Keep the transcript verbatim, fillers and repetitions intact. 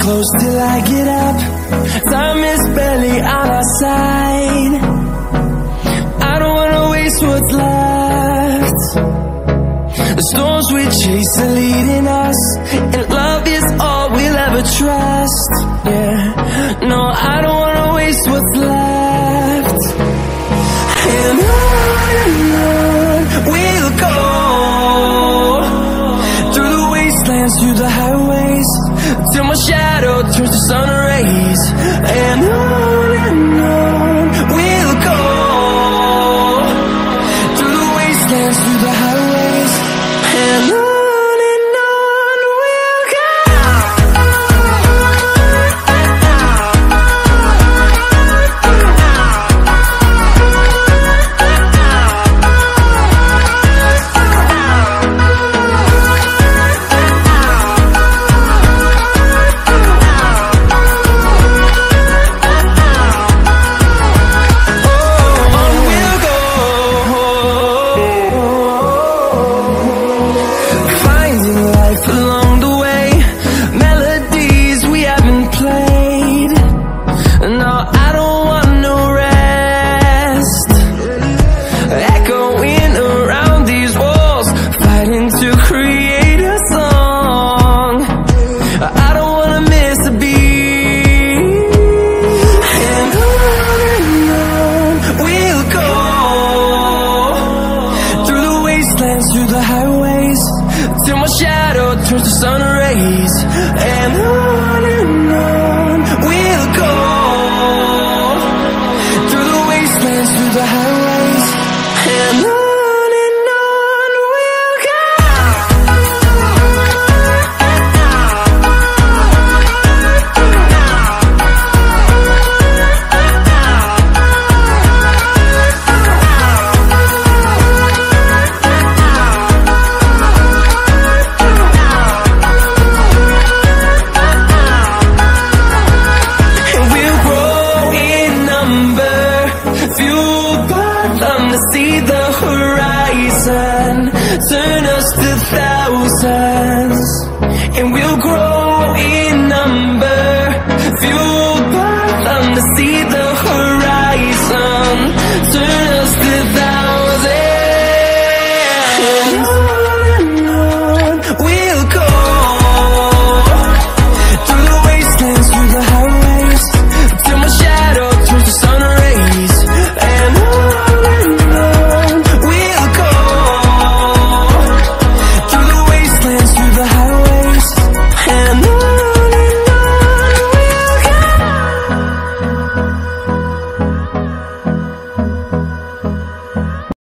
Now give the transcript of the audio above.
close till I get up. Time is barely on our side. I don't wanna waste what's left. The storms we chase are leading us, and love is all we'll ever trust. Yeah, no, I don't wanna waste what's left. And on and on we'll go, through the wastelands, through the highways, till my shadow turns to sun rays. And on and on we'll go, through the wastelands, through the highways, and on. Through the highways, till my shadow turns to sun rays. And on and on we'll go, through the wastelands, through the highways.